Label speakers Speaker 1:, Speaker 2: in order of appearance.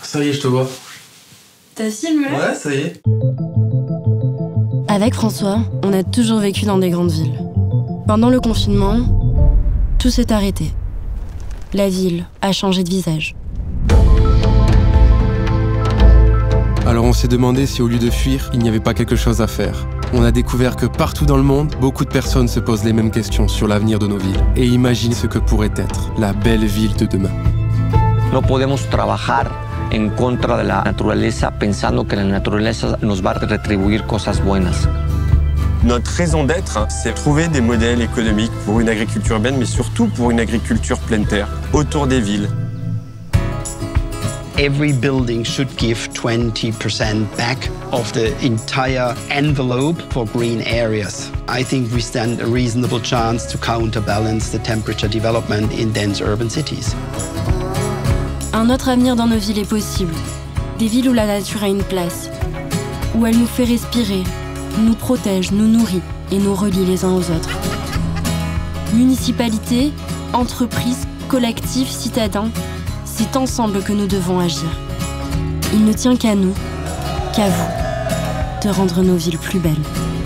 Speaker 1: Ça y est, je te vois.
Speaker 2: T'as filmé?
Speaker 1: Ouais, ça y est.
Speaker 3: Avec François, on a toujours vécu dans des grandes villes. Pendant le confinement, tout s'est arrêté. La ville a changé de visage.
Speaker 4: Alors on s'est demandé si au lieu de fuir, il n'y avait pas quelque chose à faire. On a découvert que partout dans le monde, beaucoup de personnes se posent les mêmes questions sur l'avenir de nos villes et imaginent ce que pourrait être la belle ville de demain.
Speaker 5: No podemos trabajar en contra de la naturaleza pensando que la naturaleza nos va a retribuir cosas buenas.
Speaker 6: Notre raison d'être, c'est trouver des modèles économiques pour une agriculture urbaine, mais surtout pour une agriculture pleine terre, autour des villes.
Speaker 7: Every building should give 20% back of the entire envelope for green areas. I think we stand a reasonable chance to counterbalance the temperature development in dense urban cities.
Speaker 3: Un autre avenir dans nos villes est possible. Des villes où la nature a une place, où elle nous fait respirer, nous protège, nous nourrit et nous relie les uns aux autres. Municipalités, entreprises, collectifs, citadins, c'est ensemble que nous devons agir. Il ne tient qu'à nous, qu'à vous, de rendre nos villes plus belles.